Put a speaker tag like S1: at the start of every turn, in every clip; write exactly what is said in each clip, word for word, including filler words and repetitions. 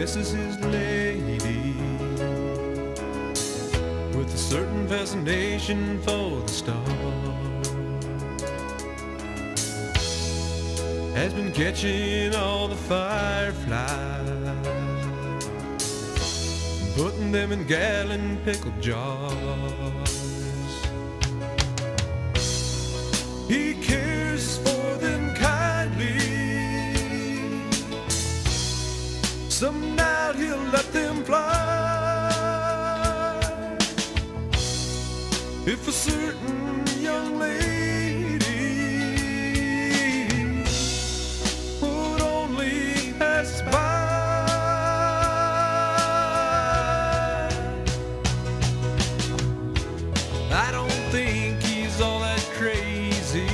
S1: misses his lady with a certain fascination for the stars. Has been catching all the fireflies, putting them in gallon pickle jars. He cares for them kindly. Some night he'll let them fly. If a certain young lady would only pass by, I don't think he's all that crazy.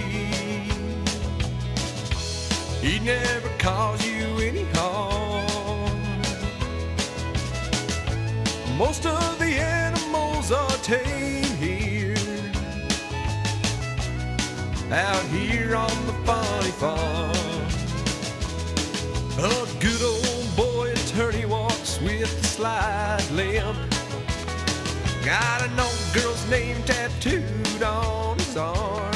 S1: He'd never cause you any harm. Most of the animals are tame here, out here on the funny farm. A good old boy attorney walks with a slide limp. Got an old girl's name tattooed on his arm.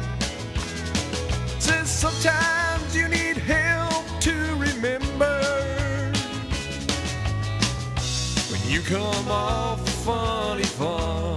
S1: Says sometimes you need help to remember when you come off a funny farm.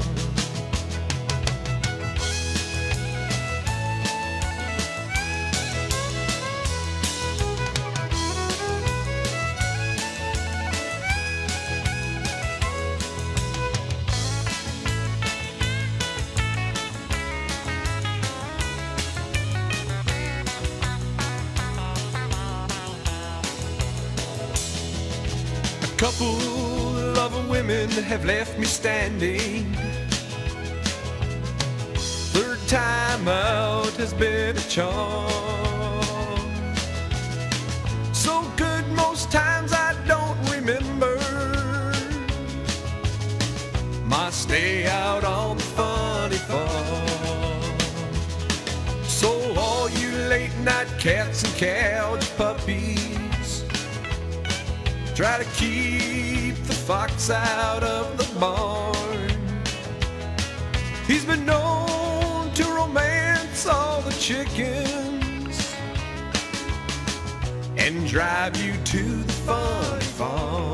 S1: A couple of women have left me standing. Third time out has been a charm. So good most times I don't remember my stay out on the funny farm. So all you late night cats and cowed puppies, try to keep the fox out of the barn. He's been known to romance all the chickens and drive you to the funny farm.